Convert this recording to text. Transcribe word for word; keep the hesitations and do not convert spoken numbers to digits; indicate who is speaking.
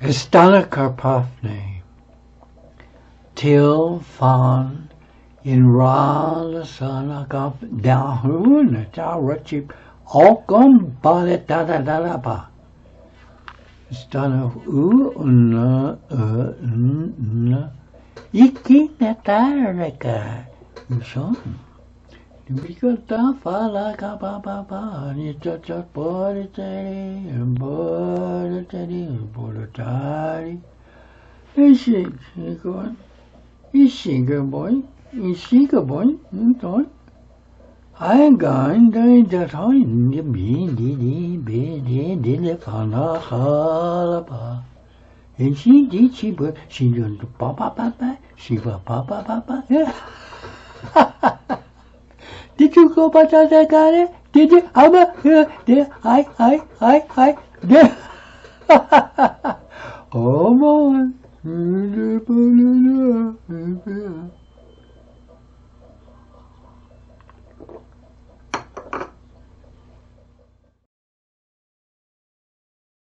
Speaker 1: Istana Karpovny, Til fan in Ra Sana Kap Dahun Tawachip Alcom Bale Dada Dada Ba. Istana U Una Una Iki Nataraka Uson. Bikota Fala Kapa Papa, Nita Portari, and Portari, and Portari. Is she going? Is she good boy? Is she good boy? I ain't going during the time. The bean did it, did it, did Fana Halapa. And she did, she but she did Papa Papa, she was Papa Papa. Did you go by that guy? Did you? I'm a, did I, I, I, I, did. Oh, boy.